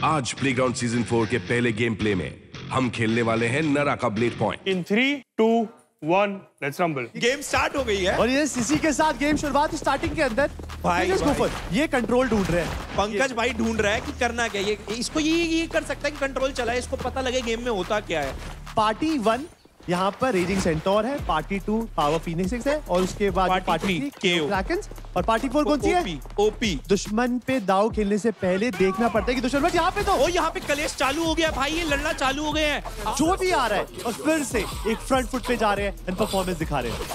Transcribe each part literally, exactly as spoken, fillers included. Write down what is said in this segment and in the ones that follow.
आज playground season four के पहले गेम प्ले में हम खेलने वाले हैं नरा का blade point. In three two one let's rumble. Game start हो गई है और ये इसी के साथ गेम शुरुआत स्टार्टिंग के अंदर भाई, भाई। ये कंट्रोल ढूंढ रहे हैं। पंकज भाई ढूंढ रहा है कि करना क्या ये इसको ये ये कर सकता है कि कंट्रोल चला है, इसको पता लगे गेम में होता क्या है। पार्टी वन यहाँ पर रेजिंग सेंटोर है, पार्टी टू पावर फीनिक्स है और उसके बाद पार्टी पार्टी थ्री, थ्री केओ। क्रैकेंस और पार्टी फोर कौन सी है? OP OP. दुश्मन पे दाव खेलने से पहले देखना पड़ता है कि दुश्मन यहाँ पे तो ओ यहाँ पे कलेश चालू हो गया भाई, ये लड़ना चालू हो गए हैं। जो भी आ रहा है और फिर से एक फ्रंट फुट पे जा रहे हैं एंड परफॉर्मेंस दिखा रहे हैं।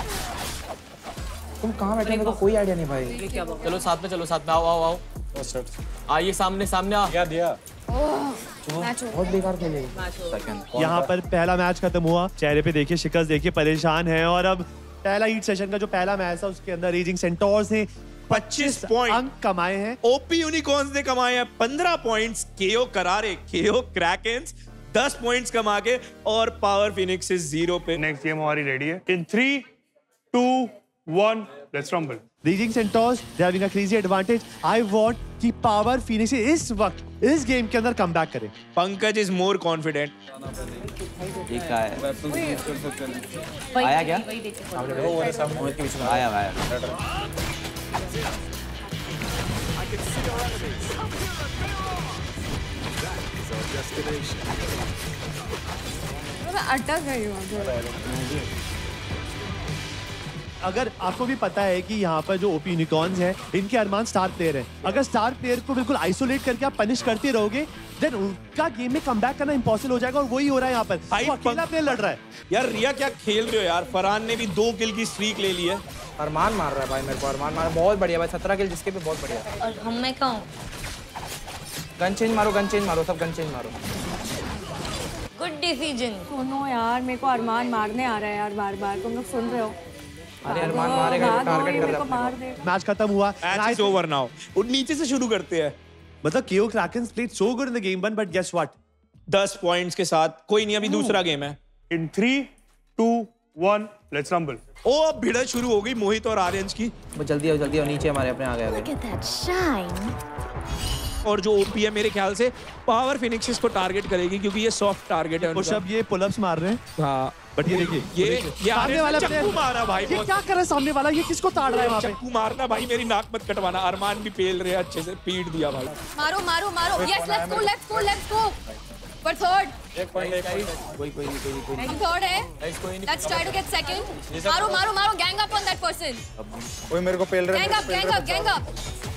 तुम कहाँ बैठे मेरे को कोई आइडिया नहीं भाई। चलो साथ में, चलो साथ में, आओ आओ आओ आइए सामने सामने आ। क्या दिया बहुत बेकार खेले। यहाँ पर पहला मैच खत्म हुआ, चेहरे पे देखिए शिकस्त देखिए, परेशान है और अब पहला हीट सेशन का जो पहला मैच था उसके अंदर रेजिंग सेंटोर्स ने पच्चीस पॉइंट अंक कमाए हैं। ओपी यूनिकॉर्न्स ने कमाए हैं पंद्रह पॉइंट्स, केओ करारे केओ क्रैकेंस दस पॉइंट्स कमा के और पावर फिनिक्स जीरो पे। नेक्स्ट गेम हमारी रेडी है। In three two one let's rumble. Raging centaurs they having a crazy advantage. I want कि पावर फिनिक्स इस वक्त इस गेम के अंदर कमबैक करे। Pankaj is more confident. ठीक है आया क्या? आया आया मैं अटक गई हूँ। अगर आपको भी पता है कि यहाँ पर जो ओपी यूनिकॉर्न्स हैं इनके अरमान स्टार प्लेयर हैं, अगर स्टार प्लेयर को बिल्कुल आइसोलेट करके आप पनिश करते रहोगे देन उनका गेम में कमबैक करना इम्पॉसिबल हो जाएगा और वही हो रहा है यहाँ पर। वो अकेला प्लेयर लड़ रहा है। यार रिया क्या खेल रहे हो यार, फरहान ने भी दो किल की स्ट्रीक ले ली है। अरमान मार रहा है भाई मेरे को, अरमान मार बहुत बढ़िया भाई, सत्रह किल जिसके भी बहुत बढ़िया। और हम मैं कहूँ गन चेंज मारो, गन चेंज मारो, सब गन चेंज मारो। Good decision. सुनो यार मेरे को अरमान मारने आ रहा है यार बार बार, तुम लोग सुन रहे हो? अरे अरमान मारेगा, टारगेट कर रहा है। मैच खत्म हुआ, मैच इज ओवर नाउ। और नीचे से शुरू करते हैं। मतलब KO krakens played so good in the game one but guess what, दस पॉइंट्स के साथ कोई नहीं, अभी दूसरा गेम है। In three two one let's rumble. Oh अब भिड़ा शुरू हो गई मोहित और आर्यंस की। वो जल्दी आओ जल्दी आओ, नीचे हमारे अपने आ गए। और जो ओपी है मेरे ख्याल से पावर फिनिक्स को टारगेट करेगी क्योंकि ये सॉफ्ट टारगेट है। पुशअप ये पुलअप्स मार रहे हैं। हाँ बट ये देखिए ये ये सामने वाला चक्कू मारा भाई। ये क्या कर रहा है सामने वाला, ये किसको ताड़ रहा है वहाँ पे? चक्कू मारना भाई, मेरी नाक मत कटवाना। अरमान भी पेल रहे हैं अच्छे से, पीट दिया भाई। मारो मारो मारो। Yes let's go let's go let's go for third. एक पॉइंट कोई कोई नहीं कोई कोई नहीं थर्ड है। Let's try to get second. मारो मारो मारो, gang up on that person. कोई मेरे को पेल रहा है। Gang up gang up gang up.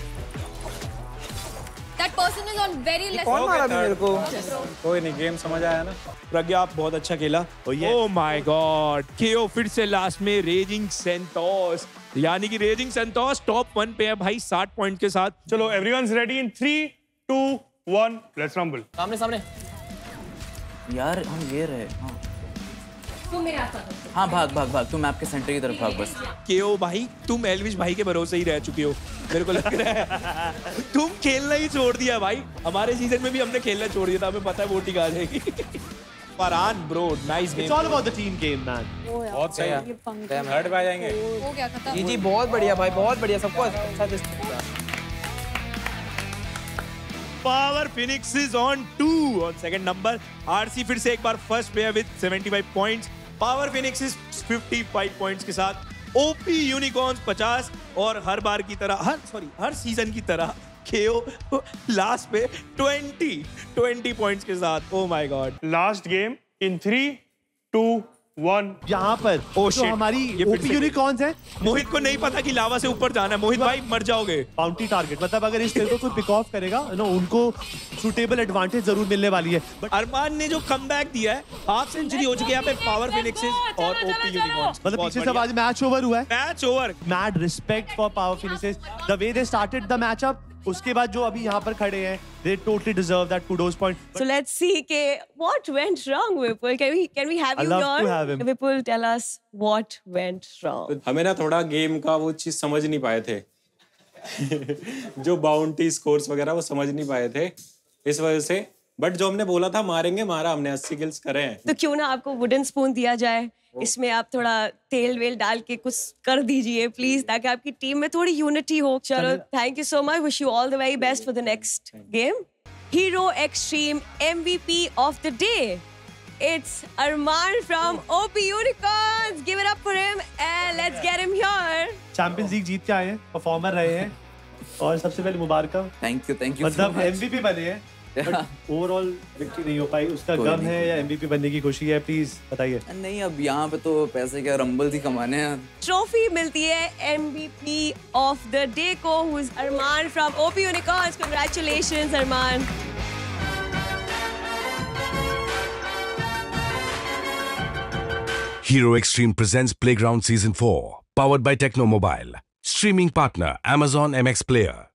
That person is on very less. कौन मारा भी मेरे को? कोई नहीं, गेम समझ आया ना। प्रज्ञा आप बहुत अच्छा खेला। ओह माय गॉड, केओ फिर से लास्ट में रेजिंग सेंटोस, यानी कि रेजिंग सेंटोस टॉप वन पे है भाई साठ पॉइंट के साथ। चलो everyone's ready. In three two one let's rumble. सामने सामने यार हम ये रहे। हाँ तू मेरे आसपास। हाँ भाग भाग भाग, तुम मैप के सेंटर की तरफ भाग बस। केओ भाई तुम एल्विश भाई के भरोसे ही रह चुके हो, मेरे को लग रहा है। तुम खेलना ही छोड़ दिया भाई। हमारे सीजन में भी हमने खेलना छोड़ दिया था, हमें पता है वोटिंग आ जाएगी। Farhan bro nice game. It's all about the team game man. बहुत सही है, थर्ड पे आ जाएंगे। हो गया खत्म। जी जी बहुत बढ़िया भाई, बहुत बढ़िया, सबको अच्छा दिया। Power phoenix is on to on second number. RC फिर से एक बार फर्स्ट पे है विद पचहत्तर पॉइंट्स। पावर फिनिक्स इज पचपन पॉइंट्स के साथ। ओपी यूनिकॉर्न्स पचास और हर बार की तरह हर सॉरी हर सीजन की तरह केओ लास्ट पे बीस बीस पॉइंट्स के साथ। Oh my god. Last game in three two one. यहाँ पर oh, जो हमारी ओपी यूनिकॉर्न्स हैं, मोहित को नहीं पता कि लावा से ऊपर जाना है। मोहित भाई मर जाओगे। बाउंटी टारगेट मतलब अगर इस प्लेयर को कोई पिक ऑफ करेगा ना उनको सुटेबल एडवांटेज जरूर मिलने वाली है। बट अरमान ने जो कमबैक दिया है, हाफ सेंचुरी हो चुकी है यहाँ पे पावर फिनिक्स और ओपी यूनिकॉर्न्स। मतलब पीछे से आज मैच ओवर हुआ है। Match over. Mad respect for power phoenix, the way they started the matchup. उसके बाद जो अभी यहाँ पर खड़े हैं, they totally deserve that kudos point. So let's see ke what went wrong, Vipul. Can we can we have I you love here? to have him. Vipul, tell us what went wrong. हमें ना थोड़ा game का वो चीज समझ नहीं पाए थे। जो बाउंटी स्कोर्स वगैरह वो समझ नहीं पाए थे इस वजह से। बट जो हमने बोला था मारेंगे, मारा हमने, अस्सी किल्स करे हैं। तो क्यों ना आपको वुडन स्पून दिया जाए, इसमें आप थोड़ा तेल वेल डाल के कुछ कर दीजिए प्लीज, ताकि आपकी टीम में थोड़ी यूनिटी हो। चलो, thank you so much, wish you all the very best for the next game. Hero Extreme M V P of the day. It's Arman from O P Unicorns. Give it up for him and let's get him here. Champions league जीत के आए हैं, performer रहे हैं और सबसे पहले मुबारक। थैंक यू थैंक यू मतलब एमवीपी बने हैं, ओवरऑल विक्ट्री नहीं हो पाई, उसका गम है या एमवीपी बनने की खुशी है? प्लीज बताइए। नहीं, अब यहाँ पे तो पैसे क्या रंबल ही कमाने हैं। ट्रॉफी मिलती है एमवीपी ऑफ द डे को, who is Arman from O P Unicorns. Congratulations, Arman. Hero Extreme presents Playground Season four, powered by Techno Mobile. Streaming partner Amazon M X Player.